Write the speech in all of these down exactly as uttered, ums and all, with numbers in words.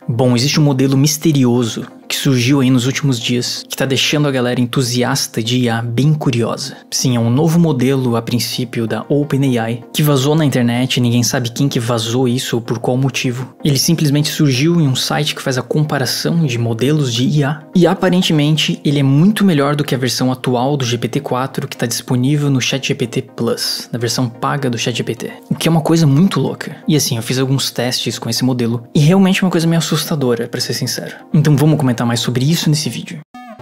Bom, existe um modelo misterioso que surgiu aí nos últimos dias, que tá deixando a galera entusiasta de I A bem curiosa. Sim, é um novo modelo, a princípio, da OpenAI, que vazou na internet, ninguém sabe quem que vazou isso ou por qual motivo. Ele simplesmente surgiu em um site que faz a comparação de modelos de I A, e aparentemente ele é muito melhor do que a versão atual do G P T quatro que está disponível no ChatGPT Plus, na versão paga do ChatGPT, o que é uma coisa muito louca. E assim, eu fiz alguns testes com esse modelo, e realmente é uma coisa meio assustadora, pra ser sincero. Então vamos comentar mais sobre isso nesse vídeo.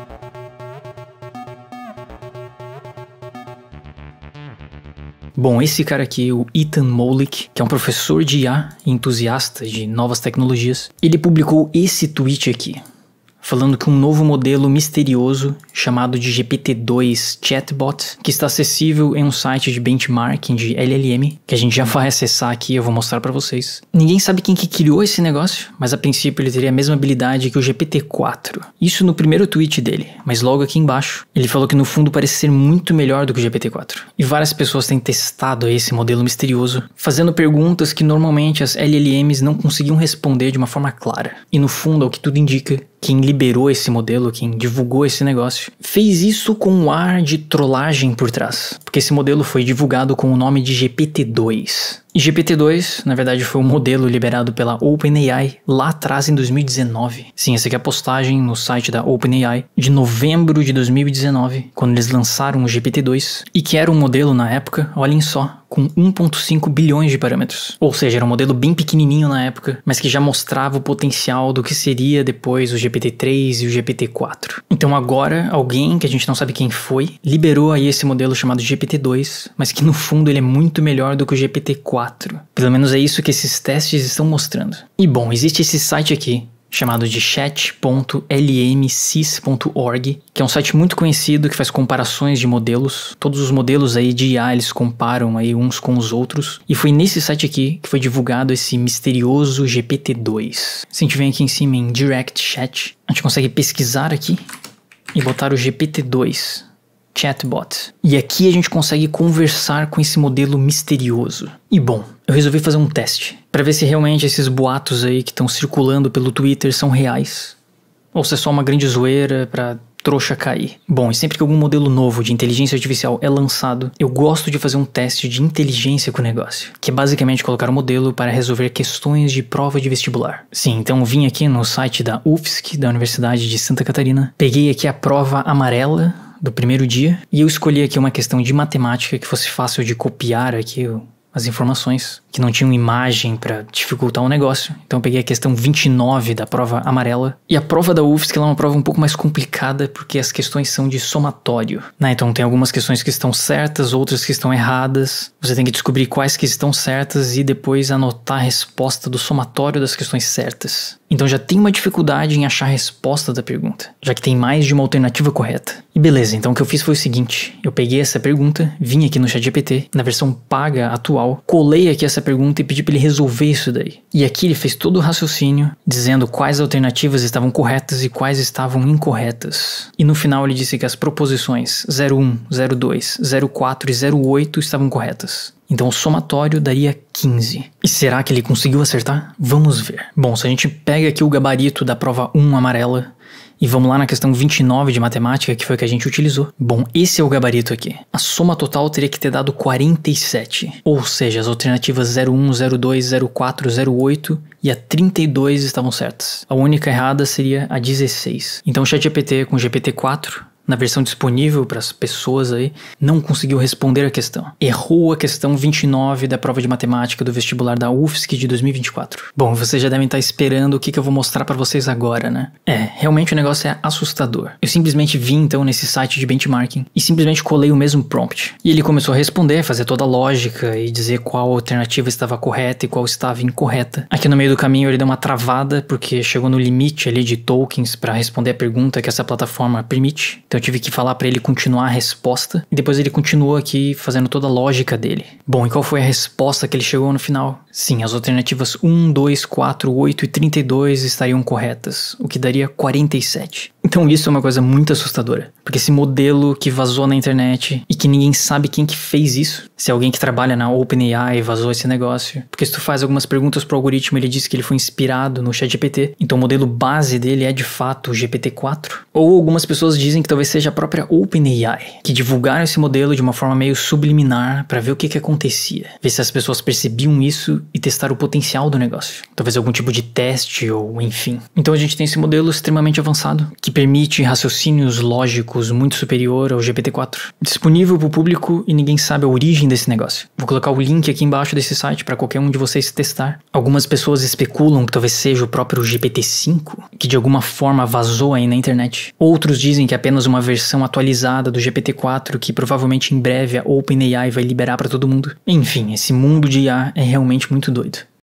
Bom, esse cara aqui, o Ethan Mollick, que é um professor de I A e entusiasta de novas tecnologias, ele publicou esse tweet aqui, falando que um novo modelo misterioso chamado de G P T dois Chatbot, que está acessível em um site de benchmarking de L L M, que a gente já vai acessar aqui, eu vou mostrar pra vocês. Ninguém sabe quem que criou esse negócio, mas a princípio ele teria a mesma habilidade que o G P T quatro. Isso no primeiro tweet dele, mas logo aqui embaixo, ele falou que no fundo parece ser muito melhor do que o G P T quatro. E várias pessoas têm testado esse modelo misterioso, fazendo perguntas que normalmente as L L Ms não conseguiam responder de uma forma clara. E no fundo, ao que tudo indica, quem liberou esse modelo, quem divulgou esse negócio, fez isso com um ar de trollagem por trás, porque esse modelo foi divulgado com o nome de G P T dois. E G P T dois, na verdade, foi um modelo liberado pela OpenAI lá atrás em dois mil e dezenove. Sim, essa aqui é a postagem no site da OpenAI de novembro de dois mil e dezenove, quando eles lançaram o G P T dois, e que era um modelo na época, olhem só, com um vírgula cinco bilhões de parâmetros. Ou seja, era um modelo bem pequenininho na época, mas que já mostrava o potencial do que seria depois o G P T três e o G P T quatro. Então agora, alguém, que a gente não sabe quem foi, liberou aí esse modelo chamado G P T dois, mas que no fundo ele é muito melhor do que o G P T quatro. Pelo menos é isso que esses testes estão mostrando. E bom, existe esse site aqui, chamado de chat ponto L M sys ponto org, que é um site muito conhecido que faz comparações de modelos. Todos os modelos aí de I A eles comparam aí uns com os outros. E foi nesse site aqui que foi divulgado esse misterioso G P T dois. Se a gente vem aqui em cima em Direct Chat, a gente consegue pesquisar aqui e botar o G P T dois Chatbot. E aqui a gente consegue conversar com esse modelo misterioso. E bom, eu resolvi fazer um teste para ver se realmente esses boatos aí que estão circulando pelo Twitter são reais, ou se é só uma grande zoeira pra trouxa cair. Bom, e sempre que algum modelo novo de inteligência artificial é lançado, eu gosto de fazer um teste de inteligência com o negócio, que é basicamente colocar o modelo para resolver questões de prova de vestibular. Sim, então eu vim aqui no site da U F S C, da Universidade de Santa Catarina, peguei aqui a prova amarela do primeiro dia, e eu escolhi aqui uma questão de matemática que fosse fácil de copiar aqui as informações, que não tinham imagem para dificultar o negócio. Então eu peguei a questão vinte e nove da prova amarela. E a prova da U F S C ela é uma prova um pouco mais complicada porque as questões são de somatório, né? Então tem algumas questões que estão certas, outras que estão erradas. Você tem que descobrir quais que estão certas e depois anotar a resposta do somatório das questões certas. Então já tem uma dificuldade em achar a resposta da pergunta, já que tem mais de uma alternativa correta. E beleza, então o que eu fiz foi o seguinte, eu peguei essa pergunta, vim aqui no ChatGPT, na versão paga atual, colei aqui essa pergunta e pedi para ele resolver isso daí. E aqui ele fez todo o raciocínio, dizendo quais alternativas estavam corretas e quais estavam incorretas. E no final ele disse que as proposições zero um, zero dois, zero quatro e zero oito estavam corretas. Então o somatório daria quinze. E será que ele conseguiu acertar? Vamos ver. Bom, se a gente pega aqui o gabarito da prova um amarela e vamos lá na questão vinte e nove de matemática, que foi a que a gente utilizou. Bom, esse é o gabarito aqui. A soma total teria que ter dado quarenta e sete. Ou seja, as alternativas zero um, zero dois, zero quatro, zero oito e a trinta e dois estavam certas. A única errada seria a dezesseis. Então o ChatGPT com G P T quatro, na versão disponível para as pessoas aí, não conseguiu responder a questão. Errou a questão vinte e nove da prova de matemática do vestibular da U F S C de dois mil e vinte e quatro. Bom, vocês já devem estar esperando o que, que eu vou mostrar para vocês agora, né? É, realmente o negócio é assustador. Eu simplesmente vim então nesse site de benchmarking e simplesmente colei o mesmo prompt. E ele começou a responder, fazer toda a lógica e dizer qual alternativa estava correta e qual estava incorreta. Aqui no meio do caminho ele deu uma travada porque chegou no limite ali de tokens para responder a pergunta que essa plataforma permite. Então eu tive que falar para ele continuar a resposta e depois ele continuou aqui fazendo toda a lógica dele. Bom, e qual foi a resposta que ele chegou no final? Sim, as alternativas um, dois, quatro, oito e trinta e dois estariam corretas, o que daria quarenta e sete. O Então isso é uma coisa muito assustadora, porque esse modelo que vazou na internet e que ninguém sabe quem que fez isso, se é alguém que trabalha na OpenAI vazou esse negócio, porque se tu faz algumas perguntas pro algoritmo, ele diz que ele foi inspirado no ChatGPT, então o modelo base dele é de fato o G P T quatro. Ou algumas pessoas dizem que talvez seja a própria OpenAI, que divulgaram esse modelo de uma forma meio subliminar para ver o que que acontecia, ver se as pessoas percebiam isso e testar o potencial do negócio, talvez algum tipo de teste ou enfim. Então a gente tem esse modelo extremamente avançado, que permite raciocínios lógicos muito superior ao G P T quatro, disponível para o público e ninguém sabe a origem desse negócio. Vou colocar o link aqui embaixo desse site para qualquer um de vocês testar. Algumas pessoas especulam que talvez seja o próprio G P T cinco, que de alguma forma vazou aí na internet. Outros dizem que é apenas uma versão atualizada do G P T quatro que provavelmente em breve a OpenAI vai liberar para todo mundo. Enfim, esse mundo de I A é realmente muito doido.